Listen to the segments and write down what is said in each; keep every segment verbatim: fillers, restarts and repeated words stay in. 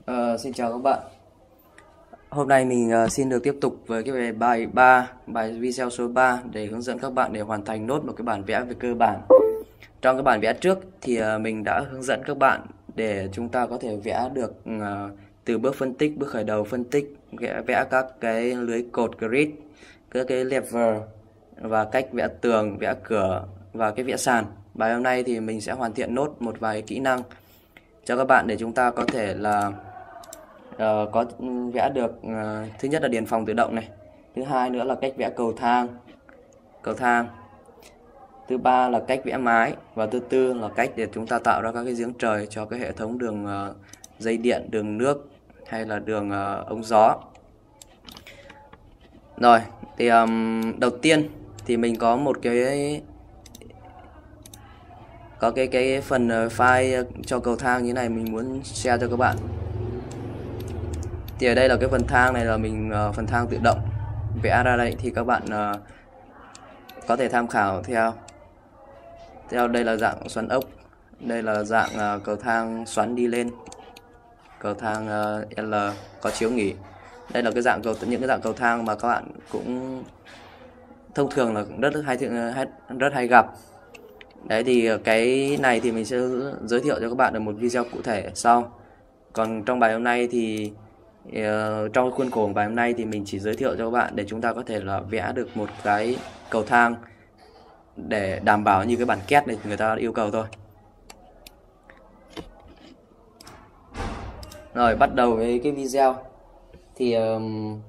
Ờ, xin chào các bạn. Hôm nay mình uh, xin được tiếp tục với cái bài ba, bài video số ba để hướng dẫn các bạn để hoàn thành nốt một cái bản vẽ về cơ bản. Trong cái bản vẽ trước thì uh, mình đã hướng dẫn các bạn để chúng ta có thể vẽ được uh, từ bước phân tích, bước khởi đầu phân tích, vẽ, vẽ các cái lưới cột grid, các cái lever và cách vẽ tường, vẽ cửa và cái vẽ sàn. Bài hôm nay thì mình sẽ hoàn thiện nốt một vài kỹ năng cho các bạn để chúng ta có thể là uh, có vẽ được uh, thứ nhất là điền phòng tự động này, thứ hai nữa là cách vẽ cầu thang cầu thang thứ ba là cách vẽ mái, và thứ tư là cách để chúng ta tạo ra các cái giếng trời cho cái hệ thống đường uh, dây điện, đường nước hay là đường uh, ống gió. Rồi thì um, đầu tiên thì mình có một cái có cái cái phần file cho cầu thang như này, mình muốn share cho các bạn. Thì ở đây là cái phần thang này là mình uh, phần thang tự động vẽ ra đây, thì các bạn uh, có thể tham khảo theo theo đây là dạng xoắn ốc, đây là dạng uh, cầu thang xoắn đi lên, cầu thang uh, L có chiếu nghỉ. Đây là cái dạng cầu những cái dạng cầu thang mà các bạn cũng thông thường là rất hay rất hay gặp. Đấy thì cái này thì mình sẽ giới thiệu cho các bạn ở một video cụ thể sau. Còn trong bài hôm nay thì uh, trong khuôn khổ của bài hôm nay thì mình chỉ giới thiệu cho các bạn để chúng ta có thể là vẽ được một cái cầu thang để đảm bảo như cái bản két này người ta yêu cầu thôi. Rồi bắt đầu với cái video thì uh,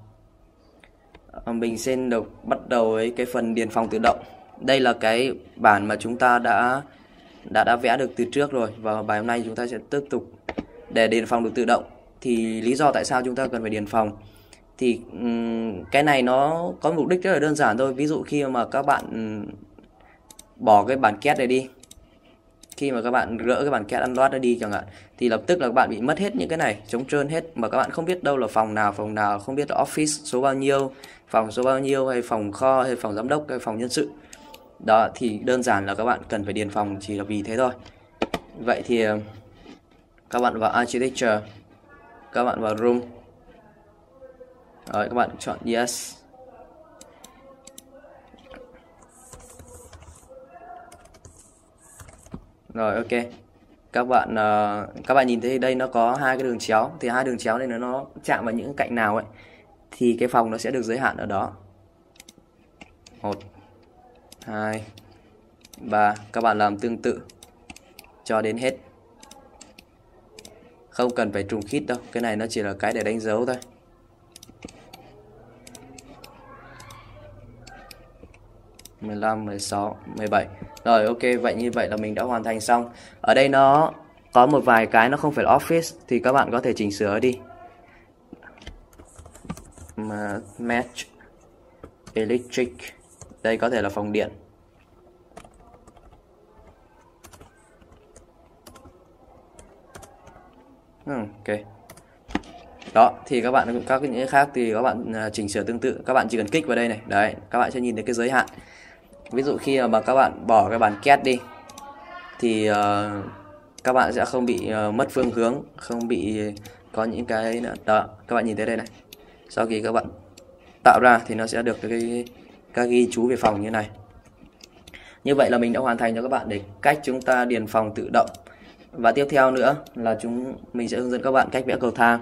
mình xin được bắt đầu với cái phần điền phòng tự động. Đây là cái bản mà chúng ta đã đã đã vẽ được từ trước rồi, và bài hôm nay chúng ta sẽ tiếp tục để điền phòng được tự động. Thì lý do tại sao chúng ta cần phải điền phòng thì um, cái này nó có mục đích rất là đơn giản thôi. Ví dụ khi mà các bạn um, bỏ cái bản két này đi, khi mà các bạn gỡ cái bản két unload nó đi chẳng hạn, thì lập tức là các bạn bị mất hết những cái này, trống trơn hết, mà các bạn không biết đâu là phòng nào phòng nào, không biết là office số bao nhiêu, phòng số bao nhiêu, hay phòng kho, hay phòng giám đốc, hay phòng nhân sự. Đó thì đơn giản là các bạn cần phải điền phòng chỉ là vì thế thôi. Vậy thì các bạn vào architecture, các bạn vào room, rồi các bạn chọn yes. Rồi ok. Các bạn uh, các bạn nhìn thấy đây nó có hai cái đường chéo, thì hai đường chéo này nó nó chạm vào những cạnh nào ấy thì cái phòng nó sẽ được giới hạn ở đó. Một, hai, ba, các bạn làm tương tự cho đến hết. Không cần phải trùng khít đâu, cái này nó chỉ là cái để đánh dấu thôi. mười lăm, mười sáu, mười bảy. Rồi ok, vậy như vậy là mình đã hoàn thành xong. Ở đây nó có một vài cái nó không phải là office thì các bạn có thể chỉnh sửa đi. Match electric, đây có thể là phòng điện. Ok. Đó thì các bạn các những cái khác thì các bạn chỉnh sửa tương tự, các bạn chỉ cần kích vào đây này, đấy các bạn sẽ nhìn thấy cái giới hạn. Ví dụ khi mà các bạn bỏ cái bản két đi thì uh, các bạn sẽ không bị uh, mất phương hướng, không bị có những cái nữa. Đó các bạn nhìn thấy đây này, sau khi các bạn tạo ra thì nó sẽ được cái các ghi chú về phòng như này. Như vậy là mình đã hoàn thành cho các bạn để cách chúng ta điền phòng tự động. Và tiếp theo nữa là chúng mình sẽ hướng dẫn các bạn cách vẽ cầu thang.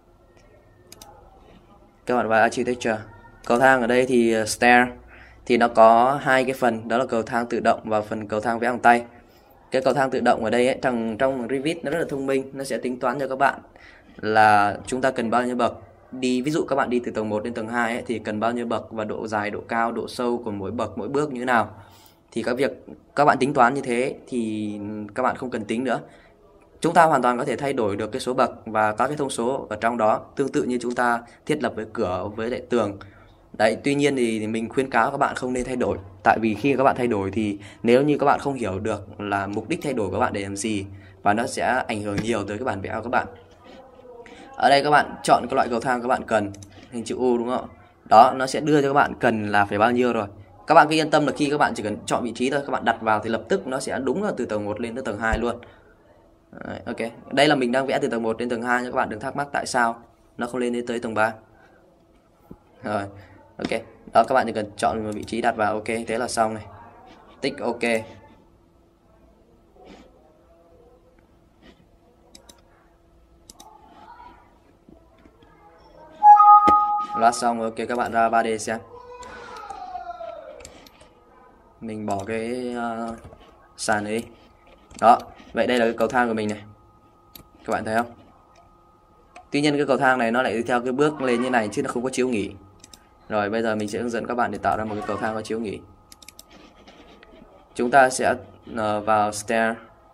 Các bạn vào architecture, cầu thang ở đây thì stair thì nó có hai cái phần, đó là cầu thang tự động và phần cầu thang vẽ bằng tay. Cái cầu thang tự động ở đây ấy, trong trong Revit nó rất là thông minh, nó sẽ tính toán cho các bạn là chúng ta cần bao nhiêu bậc đi. Ví dụ các bạn đi từ tầng một đến tầng hai ấy, thì cần bao nhiêu bậc, và độ dài, độ cao, độ sâu của mỗi bậc, mỗi bước như thế nào. Thì các việc các bạn tính toán như thế thì các bạn không cần tính nữa. Chúng ta hoàn toàn có thể thay đổi được cái số bậc và các cái thông số ở trong đó, tương tự như chúng ta thiết lập với cửa, với lại tường. Đấy, tuy nhiên thì mình khuyến cáo các bạn không nên thay đổi. Tại vì khi các bạn thay đổi thì nếu như các bạn không hiểu được là mục đích thay đổi của các bạn để làm gì, và nó sẽ ảnh hưởng nhiều tới cái bản vẽ của các bạn. Ở đây các bạn chọn cái loại cầu thang các bạn cần, hình chữ U đúng không? Đó, nó sẽ đưa cho các bạn cần là phải bao nhiêu rồi. Các bạn cứ yên tâm là khi các bạn chỉ cần chọn vị trí thôi, các bạn đặt vào thì lập tức nó sẽ đúng là từ tầng một lên tới tầng hai luôn. Đấy, ok, đây là mình đang vẽ từ tầng một đến tầng hai, các bạn đừng thắc mắc tại sao nó không lên đến tới tầng ba. Rồi, ok, đó các bạn chỉ cần chọn một vị trí đặt vào, ok, thế là xong này. Tích ok. Loát xong rồi, ok, các bạn ra ba D xem. Mình bỏ cái uh, sàn này đi. Đó, vậy đây là cái cầu thang của mình này. Các bạn thấy không? Tuy nhiên cái cầu thang này nó lại theo cái bước lên như này chứ nó không có chiếu nghỉ. Rồi bây giờ mình sẽ hướng dẫn các bạn để tạo ra một cái cầu thang có chiếu nghỉ. Chúng ta sẽ uh, vào stair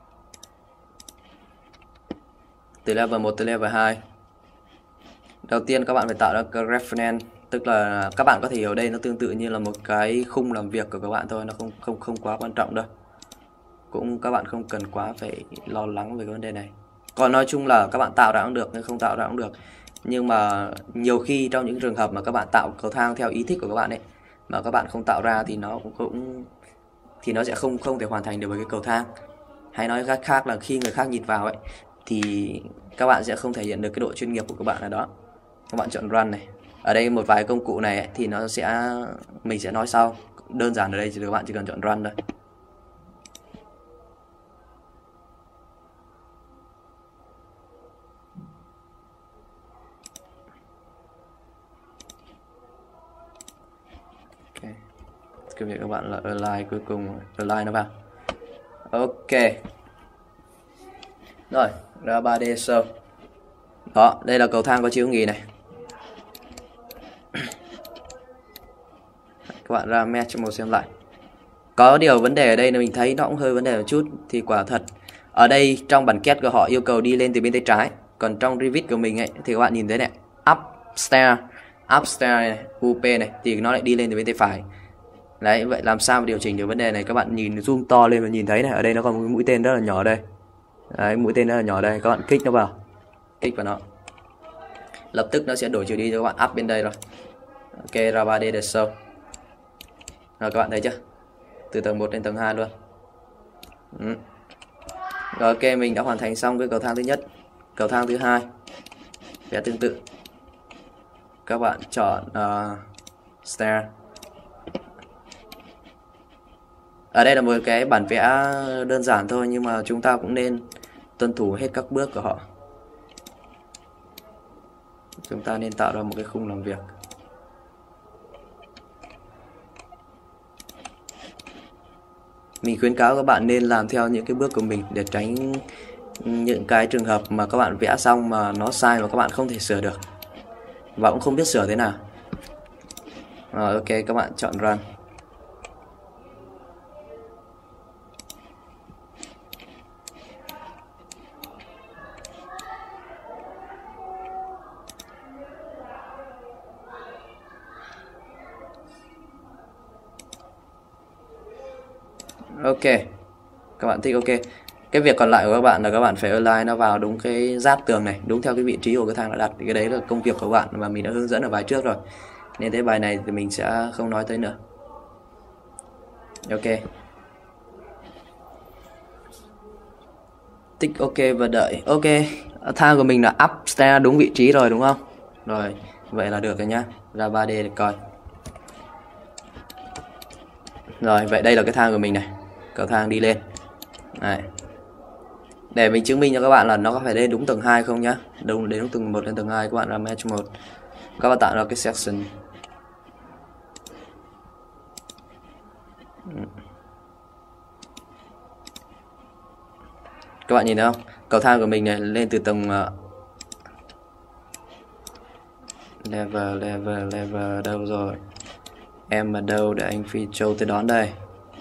từ level một tới level hai. Đầu tiên các bạn phải tạo ra cái reference, tức là các bạn có thể hiểu đây nó tương tự như là một cái khung làm việc của các bạn thôi, nó không không không quá quan trọng đâu. Cũng các bạn không cần quá phải lo lắng về cái vấn đề này. Còn nói chung là các bạn tạo ra cũng được, nhưng không tạo ra cũng được. Nhưng mà nhiều khi trong những trường hợp mà các bạn tạo cầu thang theo ý thích của các bạn ấy mà các bạn không tạo ra thì nó cũng, cũng thì nó sẽ không không thể hoàn thành được với cái cầu thang. Hay nói cách khác là khi người khác nhìn vào ấy thì các bạn sẽ không thể hiện được cái độ chuyên nghiệp của các bạn ở đó. Các bạn chọn run này. Ở đây một vài công cụ này ấy, thì nó sẽ mình sẽ nói sau. Đơn giản ở đây thì các bạn chỉ cần chọn run thôi. Cái việc các bạn là align, cuối cùng align nó vào. Ok. Rồi, ra ba D show. Đó, đây là cầu thang có chiếu nghỉ này. Các bạn ra match một xem lại. Có điều vấn đề ở đây là mình thấy nó cũng hơi vấn đề một chút. Thì quả thật ở đây trong bản kết của họ yêu cầu đi lên từ bên tay trái. Còn trong Revit của mình ấy thì các bạn nhìn thấy này, upstairs, upstairs này, u pê này thì nó lại đi lên từ bên tay phải. Đấy, vậy làm sao mà điều chỉnh được vấn đề này? Các bạn nhìn zoom to lên và nhìn thấy này, ở đây nó còn một mũi tên rất là nhỏ đây. Đấy, mũi tên rất là nhỏ đây, các bạn kích nó vào. Kích vào nó. Lập tức nó sẽ đổi chiều đi cho các bạn up bên đây rồi. Ok, ra ba D để show. Rồi các bạn thấy chưa? Từ tầng một đến tầng hai luôn. Ừ. Rồi ok, mình đã hoàn thành xong cái cầu thang thứ nhất. Cầu thang thứ hai vẽ tương tự. Các bạn chọn uh, stair. Ở đây là một cái bản vẽ đơn giản thôi, nhưng mà chúng ta cũng nên tuân thủ hết các bước của họ. Chúng ta nên tạo ra một cái khung làm việc. Mình khuyến cáo các bạn nên làm theo những cái bước của mình để tránh những cái trường hợp mà các bạn vẽ xong mà nó sai mà các bạn không thể sửa được và cũng không biết sửa thế nào. Rồi ok, các bạn chọn run. Ok, các bạn thích ok. Cái việc còn lại của các bạn là các bạn phải align nó vào đúng cái giáp tường này, đúng theo cái vị trí của cái thang đã đặt. Thì cái đấy là công việc của các bạn và mình đã hướng dẫn ở bài trước rồi, nên cái bài này thì mình sẽ không nói tới nữa. Ok, tích ok và đợi. Ok, thang của mình là upstairs đúng vị trí rồi đúng không? Rồi, vậy là được rồi nhá. Ra ba D để coi. Rồi, vậy đây là cái thang của mình này. Cầu thang đi lên. Này. Để mình chứng minh cho các bạn là nó có phải lên đúng tầng hai không nhá. Đúng đến đúng tầng một đến tầng hai, các bạn ra match một. Các bạn tạo ra cái section. Các bạn nhìn thấy không? Cầu thang của mình này lên từ tầng uh, level level level đâu rồi? Em ở đâu để anh Phi Châu tới đón đây?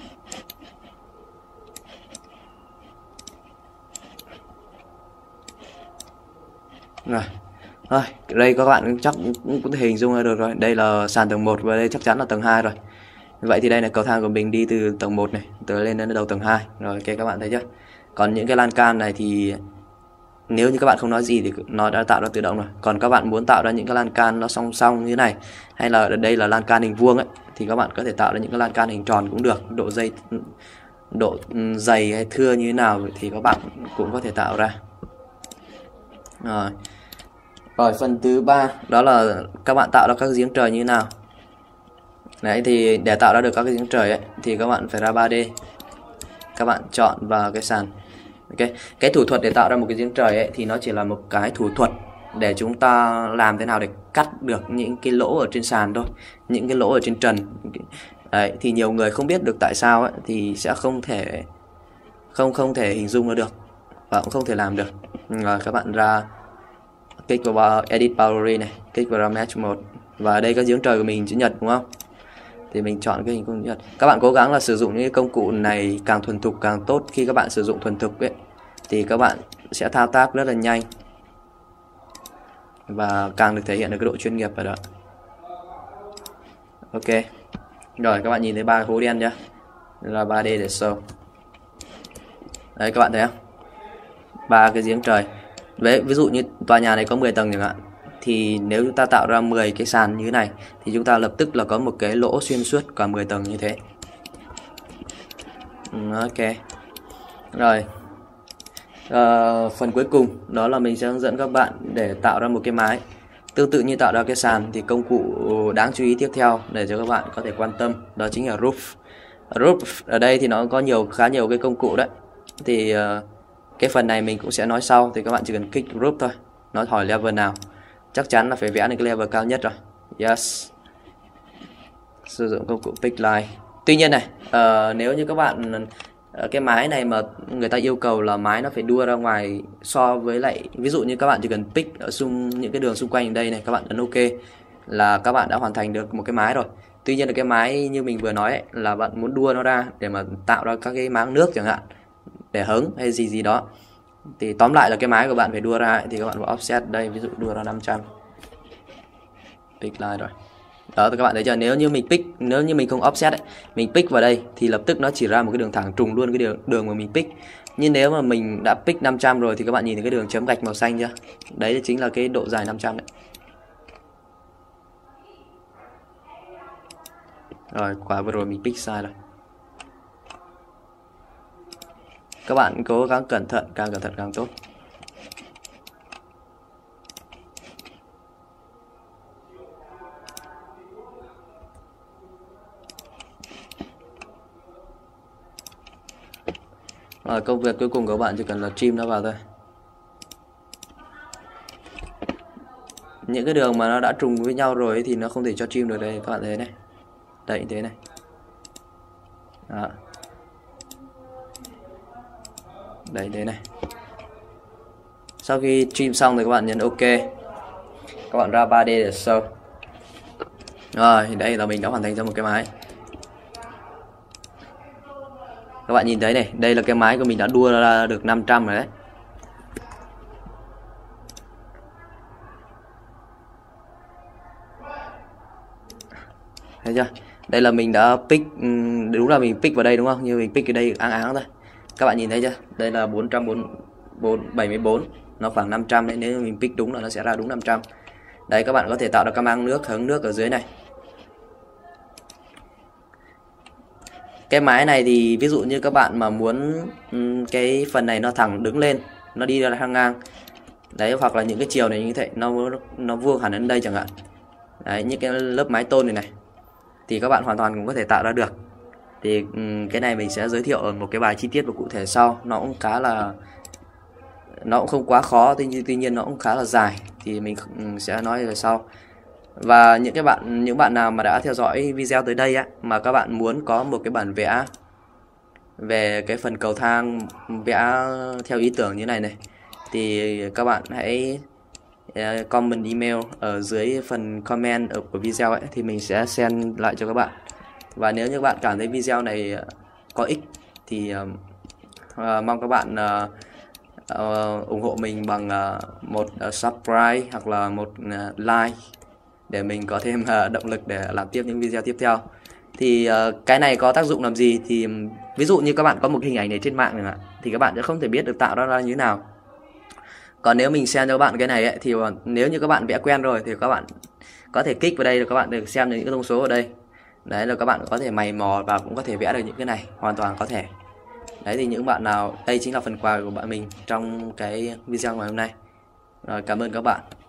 Rồi. Rồi, đây các bạn chắc cũng có thể hình dung ra được rồi. Đây là sàn tầng một và đây chắc chắn là tầng hai rồi. Vậy thì đây là cầu thang của mình đi từ tầng một này tới lên đến đầu tầng hai. Rồi ok, các bạn thấy chưa? Còn những cái lan can này thì nếu như các bạn không nói gì thì nó đã tạo ra tự động rồi. Còn các bạn muốn tạo ra những cái lan can nó song song như này, hay là ở đây là lan can hình vuông ấy, thì các bạn có thể tạo ra những cái lan can hình tròn cũng được. Độ dây độ dày hay thưa như thế nào thì các bạn cũng có thể tạo ra. Rồi, rồi phần thứ ba đó là các bạn tạo ra các giếng trời như thế nào. Đấy, thì để tạo ra được các cái giếng trời ấy, thì các bạn phải ra ba D, các bạn chọn vào cái sàn. Ok, cái thủ thuật để tạo ra một cái giếng trời ấy, thì nó chỉ là một cái thủ thuật để chúng ta làm thế nào để cắt được những cái lỗ ở trên sàn thôi, những cái lỗ ở trên trần. Đấy, thì nhiều người không biết được tại sao ấy, thì sẽ không thể không không thể hình dung được và cũng không thể làm được. Rồi các bạn ra kích vào Edit Boundary này, kích vào Mesh một, và đây cái giếng trời của mình chữ nhật đúng không? Thì mình chọn cái hình chữ nhật. Các bạn cố gắng là sử dụng những cái công cụ này càng thuần thục càng tốt. Khi các bạn sử dụng thuần thục ấy thì các bạn sẽ thao tác rất là nhanh và càng được thể hiện được cái độ chuyên nghiệp ở đó. Ok. Rồi các bạn nhìn thấy ba hố đen chưa? Là ba D để show. Đấy các bạn thấy không? Ba cái giếng trời. Ví, ví dụ như tòa nhà này có mười tầng chẳng hạn, thì nếu chúng ta tạo ra mười cái sàn như thế này thì chúng ta lập tức là có một cái lỗ xuyên suốt cả mười tầng như thế. Ok. Rồi. À, phần cuối cùng đó là mình sẽ hướng dẫn các bạn để tạo ra một cái mái. Tương tự như tạo ra cái sàn thì công cụ đáng chú ý tiếp theo để cho các bạn có thể quan tâm đó chính là roof. Roof ở đây thì nó có nhiều khá nhiều cái công cụ đấy. Thì uh, cái phần này mình cũng sẽ nói sau, thì các bạn chỉ cần kích roof thôi. Nó hỏi level nào. Chắc chắn là phải vẽ được cái level cao nhất rồi. Yes. Sử dụng công cụ pick line. Tuy nhiên này, uh, nếu như các bạn uh, cái mái này mà người ta yêu cầu là mái nó phải đua ra ngoài so với lại, ví dụ như các bạn chỉ cần pick ở xung những cái đường xung quanh đây này, các bạn ấn ok là các bạn đã hoàn thành được một cái mái rồi. Tuy nhiên là cái mái như mình vừa nói ấy, là bạn muốn đua nó ra để mà tạo ra các cái máng nước chẳng hạn, để hứng hay gì gì đó, thì tóm lại là cái mái của bạn phải đua ra ấy, thì các bạn vào offset đây, ví dụ đua ra năm trăm, pick line rồi. Đó thì các bạn thấy chưa, nếu như mình pick, nếu như mình không offset ấy, mình pick vào đây thì lập tức nó chỉ ra một cái đường thẳng trùng luôn cái đường đường mà mình pick. Nhưng nếu mà mình đã pick năm trăm rồi thì các bạn nhìn thấy cái đường chấm gạch màu xanh chưa? Đấy chính là cái độ dài năm trăm đấy. Rồi, quả vừa rồi mình pick sai rồi. Các bạn cố gắng cẩn thận, càng cẩn thận càng tốt. Rồi, công việc cuối cùng của bạn chỉ cần là trim nó vào thôi. Những cái đường mà nó đã trùng với nhau rồi ấy, thì nó không thể cho trim được đây, các bạn thấy này. Đây thế này. Đó. Đấy thế này. Sau khi trim xong thì các bạn nhấn ok. Các bạn ra ba D để show. Rồi, đây là mình đã hoàn thành ra một cái mái. Các bạn nhìn thấy này, đây là cái mái của mình đã đua ra được năm trăm rồi đấy. Thấy chưa? Đây là mình đã pick, đúng là mình pick vào đây đúng không? Nhưng mình pick ở đây áng áng thôi. Các bạn nhìn thấy chưa? Đây là bốn trăm bảy mươi bốn, nó khoảng năm trăm đấy, nếu mình pick đúng là nó sẽ ra đúng năm trăm. Đấy, các bạn có thể tạo ra các máng nước, hứng nước ở dưới này. Cái mái này thì ví dụ như các bạn mà muốn cái phần này nó thẳng đứng lên, nó đi ra thang ngang. Đấy, hoặc là những cái chiều này như thế, nó nó vuông hẳn đến đây chẳng hạn. Đấy, những cái lớp mái tôn này này thì các bạn hoàn toàn cũng có thể tạo ra được. Thì cái này mình sẽ giới thiệu ở một cái bài chi tiết và cụ thể sau. Nó cũng khá là, nó cũng không quá khó, tuy nhiên tuy nhiên nó cũng khá là dài, thì mình sẽ nói về sau. Và những cái bạn những bạn nào mà đã theo dõi video tới đây á, mà các bạn muốn có một cái bản vẽ về cái phần cầu thang vẽ theo ý tưởng như này này, thì các bạn hãy comment email ở dưới phần comment ở của video ấy, thì mình sẽ send lại cho các bạn. Và nếu như các bạn cảm thấy video này có ích thì uh, uh, mong các bạn uh, uh, ủng hộ mình bằng uh, một uh, subscribe hoặc là một uh, like để mình có thêm uh, động lực để làm tiếp những video tiếp theo. Thì uh, cái này có tác dụng làm gì thì um, ví dụ như các bạn có một hình ảnh này trên mạng này, thì các bạn sẽ không thể biết được tạo ra như thế nào. Còn nếu mình xem cho các bạn cái này ấy, thì nếu như các bạn vẽ quen rồi thì các bạn có thể kích vào đây, là các bạn được xem được những cái thông số ở đây. Đấy là các bạn có thể mày mò và cũng có thể vẽ được những cái này, hoàn toàn có thể. Đấy thì những bạn nào, đây chính là phần quà của bạn mình trong cái video ngày hôm nay. Rồi, cảm ơn các bạn.